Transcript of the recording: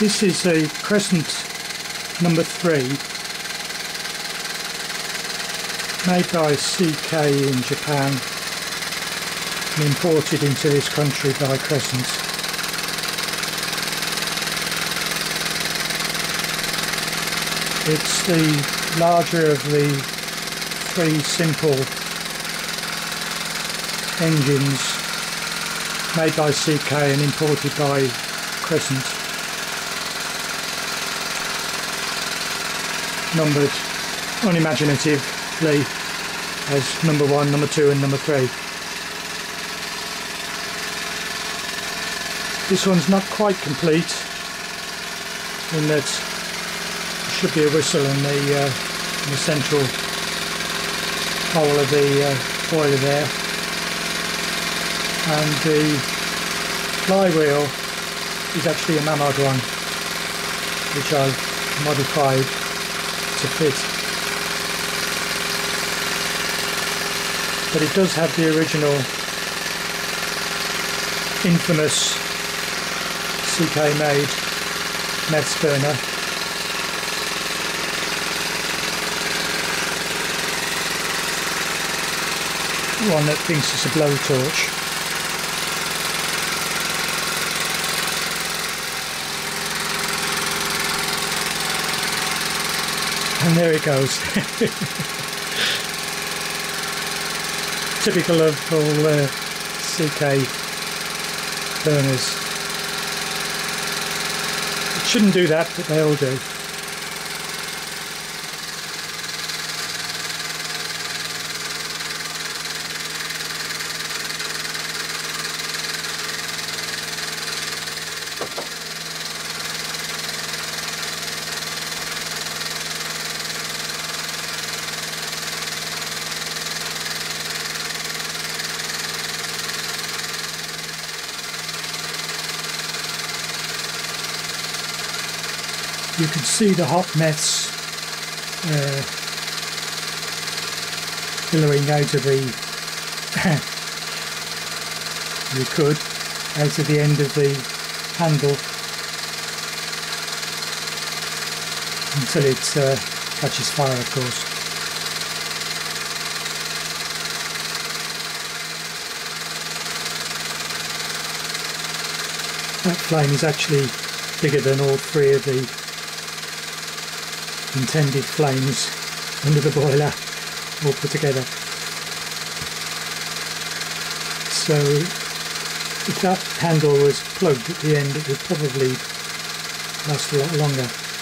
This is a Crescent number 3 made by CK in Japan and imported into this country by Crescent. It's the larger of the 3 simple engines made by CK and imported by Crescent, numbered unimaginatively as number 1, number 2 and number 3. This one's not quite complete in that there should be a whistle in the central hole of the boiler there, and the flywheel is actually a Mammoth one, which I've modified to fit. But it does have the original infamous CK made Metz burner. One that thinks it's a blowtorch. And there it goes. Typical of all CK burners. It shouldn't do that, but they all do. You can see the hot mess billowing out of the out of the end of the handle until it catches fire, of course. That flame is actually bigger than all 3 of the intended flames under the boiler all put together. So if that handle was plugged at the end, it would probably last a lot longer.